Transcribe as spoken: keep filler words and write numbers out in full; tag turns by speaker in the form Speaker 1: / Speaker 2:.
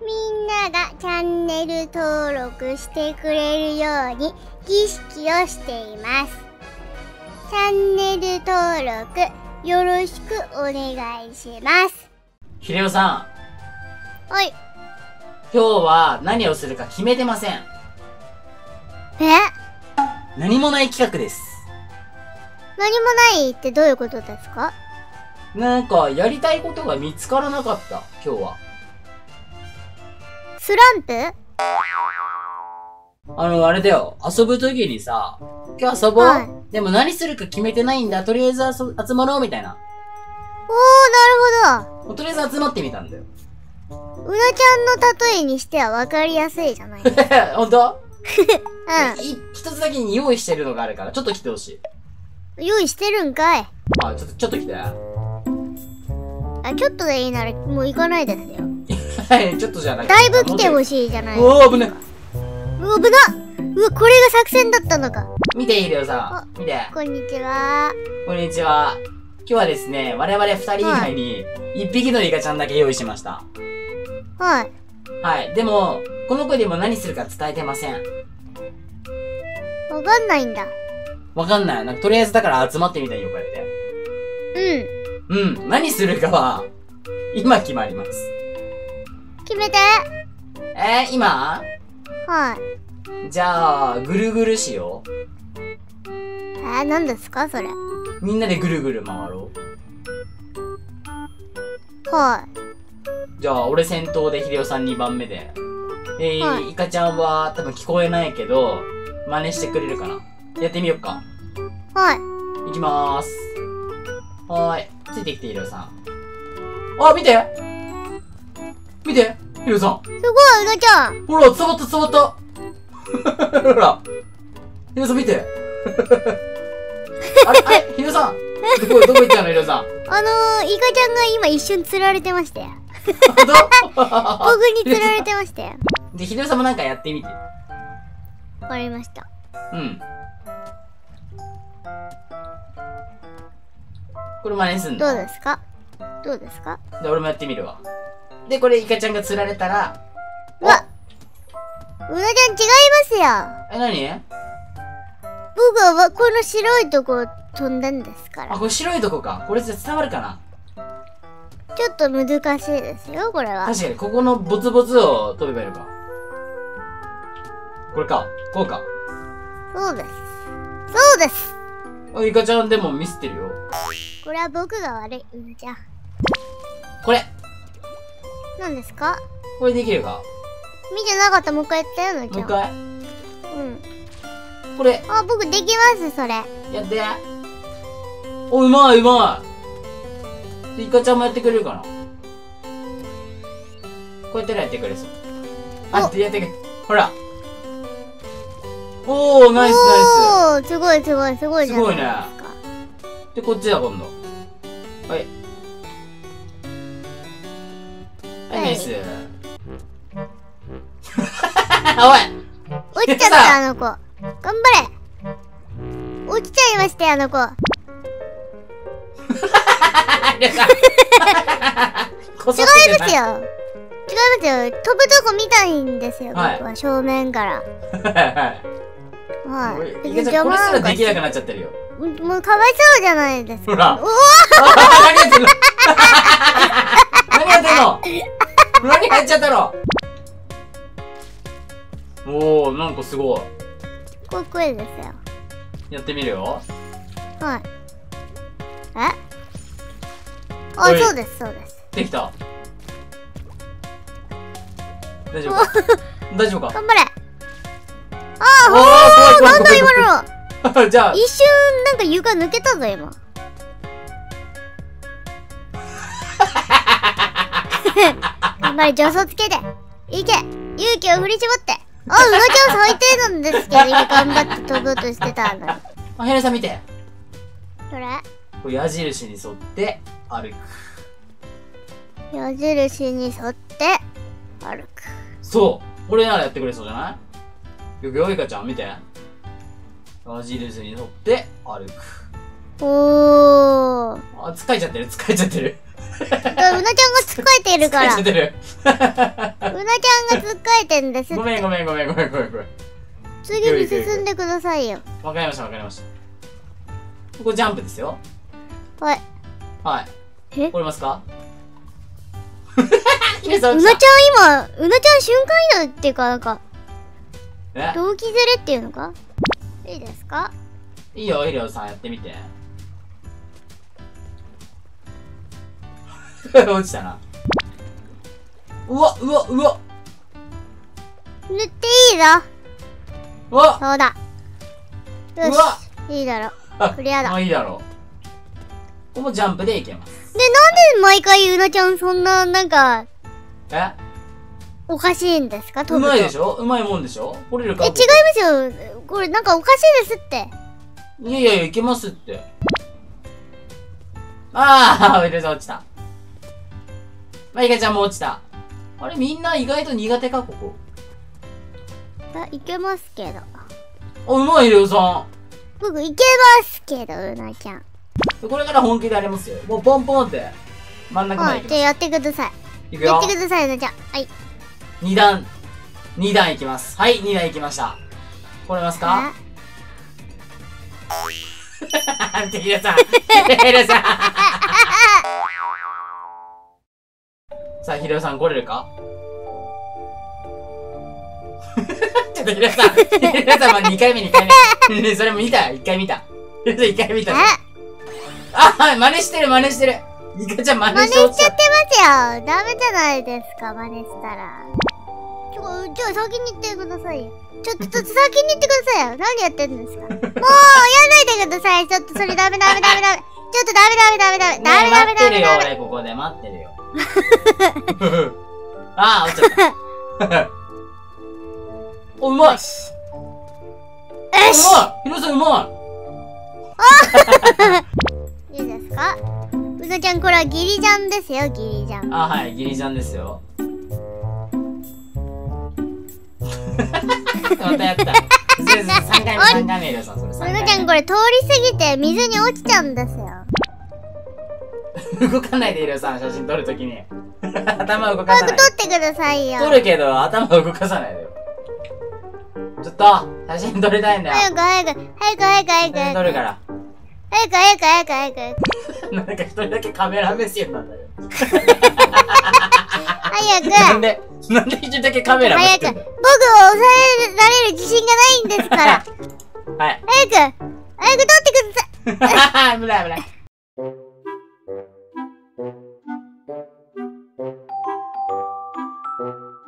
Speaker 1: みんながチャンネル登録してくれるように儀式をしています。チャンネル登録よろしくお願いします。
Speaker 2: ひれおさ
Speaker 1: ん。はい。
Speaker 2: 今日は何をするか決めてません。
Speaker 1: え？
Speaker 2: 何もない企画です。
Speaker 1: 何もないってどういうことですか？
Speaker 2: なんか、やりたいことが見つからなかった、今日は。
Speaker 1: スランプ？
Speaker 2: あの、あれだよ。遊ぶときにさ、今日遊ぼう、はい、でも何するか決めてないんだ。とりあえず集まろうみたいな。
Speaker 1: おー、なるほど。
Speaker 2: とりあえず集まってみたんだよ。
Speaker 1: うなちゃんの例えにしては分かりやすいじゃないですか。
Speaker 2: ほんと？
Speaker 1: うん。
Speaker 2: 一つだけに用意してるのがあるから、ちょっと来てほし
Speaker 1: い。用意してるんかい。
Speaker 2: あ、ちょっと、ちょっと来て。
Speaker 1: あ、ちょっとでいいなら、もう行かないですよ。
Speaker 2: はい、ちょっとじゃなくて。
Speaker 1: だいぶ来てほしいじゃないです
Speaker 2: か。おー、危ね。
Speaker 1: うわ、危な！うわ、これが作戦だったのか。
Speaker 2: 見て、ひでおさん。見て。
Speaker 1: こんにちは。
Speaker 2: こんにちは。今日はですね、我々二人以外に、一匹のイカちゃんだけ用意しました。
Speaker 1: はい。
Speaker 2: はい。でも、この子にも何するか伝えてません。
Speaker 1: わかんないんだ。
Speaker 2: わかんない。なんか、とりあえずだから集まってみたいよ、こうやって。うん。うん。何するかは、今決まります。
Speaker 1: 決めて。
Speaker 2: えー、今？
Speaker 1: はい。
Speaker 2: じゃあ、ぐるぐるしよう。
Speaker 1: えー、何ですかそれ。
Speaker 2: みんなでぐるぐる回ろ
Speaker 1: う。はい。
Speaker 2: じゃあ、俺先頭で、ひでおさんにばんめで。えー、はい、イカちゃんは多分聞こえないけど、真似してくれるかな。やってみよっか。
Speaker 1: はい。
Speaker 2: いきまーす。はーい。ついてきて、ひでおさん。あ、見て見てひでおさん。
Speaker 1: すごい、うなちゃん。
Speaker 2: ほら、伝わった伝わった。ほら。ひでおさん見て。あれあれひでおさん。どこ、どこ行ったのひでおさん。
Speaker 1: あのー、イカちゃんが今一瞬釣られてましたよ。僕に釣られてましたよ。
Speaker 2: で、ひでおさんもなんかやってみて。
Speaker 1: わかりました。
Speaker 2: うん。これ真似すんの？
Speaker 1: どうですか？どうですか？
Speaker 2: で、俺もやってみるわ。で、これイカちゃんが釣られたら、
Speaker 1: うわ！うなちゃん違いますよ。
Speaker 2: え、なに？
Speaker 1: 僕はこの白いとこ飛んだんですから。
Speaker 2: あ、これ白いとこか。これじゃ伝わるかな？
Speaker 1: ちょっと難しいですよ、これは。
Speaker 2: 確かに、ここのボツボツを飛べばいいのか。これか。こうか。
Speaker 1: そうです。そうです。
Speaker 2: あ、イカちゃんでもミスってるよ。
Speaker 1: これは僕が悪い。うん、じゃあ。
Speaker 2: これ。
Speaker 1: 何ですか？
Speaker 2: これできるか？
Speaker 1: 見てなかった。もう一回やったよ、なちゃん。
Speaker 2: もう一回？
Speaker 1: うん。
Speaker 2: これ。
Speaker 1: あ、僕できます、それ。
Speaker 2: やって。お、うまいうまい。イカちゃんもやってくれるかな？こうやったらやってくれそう。あ、やってくれ。ほら。おー、ナイスナ
Speaker 1: イス。おー、すごいすごいすごいじゃないですか。すごいね。
Speaker 2: で、こっちだ、今度。はい。はい、ナイス。おい！
Speaker 1: 落ちちゃった、あの子。頑張れ！落ちちゃいましたよ、あの子。違いますよ。違いますよ。飛ぶとこ見たいんですよ、はい、僕は正面から。はい。
Speaker 2: イカちゃんこれすらできなくなっちゃってるよ。
Speaker 1: もうかわいそうじゃないですか。
Speaker 2: ほら。おお何やってんの何やってんの何やっちゃったのおお、なんかすごい。
Speaker 1: かっこいいですよ。
Speaker 2: やってみるよ。
Speaker 1: はい。えあ、そうです、そうです。
Speaker 2: できた。大丈夫か大丈夫か
Speaker 1: 頑張れ。ああ、おー、なんだ今の。
Speaker 2: じゃあ。
Speaker 1: 一瞬、なんか床抜けたぞ、今。頑張れ、助走つけて。いけ。勇気を振り絞って。あ、うなちゃん最低なんですけど、今頑張って飛ぼうとしてたのに。
Speaker 2: あ、ヘレさん見て。
Speaker 1: どれ？
Speaker 2: これ矢印に沿って歩
Speaker 1: く。矢印に沿って歩く。
Speaker 2: そう。これならやってくれそうじゃない？よくよ、イカちゃん見て。矢印に沿って歩く。
Speaker 1: おー。
Speaker 2: あ、疲れちゃってる疲れちゃってる。
Speaker 1: うなちゃんがつっかえてるから。うなちゃんがつっかえてんです。
Speaker 2: ごめんごめんごめんごめんごめんごめん。
Speaker 1: 次に進んでくださいよ。
Speaker 2: わかりましたわかりました。ここジャンプですよ。
Speaker 1: はい。
Speaker 2: はい。
Speaker 1: え、
Speaker 2: 降りますか？
Speaker 1: うなちゃん今、うなちゃん瞬間移動っていうか、なんか、同期ずれっていうのか？いいですか？
Speaker 2: いいよ、ヒロさんやってみて。落ちたな。うわ、うわ、うわ。
Speaker 1: 塗っていいぞ。
Speaker 2: うわ、
Speaker 1: そうだ。よし。
Speaker 2: うわ、
Speaker 1: いいだろ。クリアだ。
Speaker 2: あ、いいだろう。ここもジャンプでいけます。
Speaker 1: で、なんで毎回うなちゃんそんな、なんか、
Speaker 2: え
Speaker 1: おかしいんですか？飛ぶと。
Speaker 2: うまいでしょ？うまいもんでしょ？降りるか？
Speaker 1: え、違いますよ。これなんかおかしいですって。
Speaker 2: いやいやいや、いけますって。ああ、ウィルさん落ちた。まあ、イカちゃんも落ちた。あれ、みんな意外と苦手か、ここ。
Speaker 1: あ、いけますけど。
Speaker 2: あ、うまい、ヒロさん。
Speaker 1: 僕いけますけど、うなちゃん。
Speaker 2: これから本気でやりますよ。もうポンポンって真ん中まで行きます。
Speaker 1: じゃあやってください。
Speaker 2: いくよ。
Speaker 1: やってください、うなちゃん。はい。
Speaker 2: に段。に段いきます。はい、に段いきました。来れますか？見て、ヒロさん。ヒロさん。さあ、ヒロさん来れるか？ちょっとヒロさん。ヒロさん、まあ、にかいめ、にかいめ。ね、それも見たよ。いっかい見た。ヒロさんいっかい見た。あ、真似してる、真似してる。イカちゃん真似して
Speaker 1: 真似しちゃってますよ。ダメじゃないですか、真似したら。ちょ、じゃあ先に行ってくださいよ。ちょっと、ちょっと先に行ってくださいよ。何やってんですか。もう、やんないでください。ちょっとそれダメダメダメダメ。ちょっとダメダメダメダメ。ダメダメダメダメ。
Speaker 2: 俺ここで待ってるよ。ああ、落ちちゃった。お、うまい。よし。うまい。ヒロさんうま
Speaker 1: い。いいですか？うなちゃん、これはギリジャンですよ、ギリジャン。
Speaker 2: あ、はい、ギリジャンですよ。またやった。さんかいめ、さんかいめよ、さん、それ。
Speaker 1: うなちゃん、これ通り過ぎて水に落ちちゃうんですよ。
Speaker 2: 動かないでいるよ、さん、写真撮るときに。頭動かさない。
Speaker 1: 早く撮ってくださいよ。
Speaker 2: 撮るけど、頭動かさないでよ。ちょっと、写真撮りたいんだよ。
Speaker 1: 早く早く、早く早く早く。
Speaker 2: 写真撮るから。
Speaker 1: 早く早く早く早く。
Speaker 2: なんか一人だけカメラ目線なんだよ。
Speaker 1: 早く。
Speaker 2: なんで、なんで一人だけカメラ目線
Speaker 1: 早く。僕を抑えられる自信がないんですから。
Speaker 2: はい。
Speaker 1: 早く、早く撮ってください。
Speaker 2: 危ない危ない。Thank you.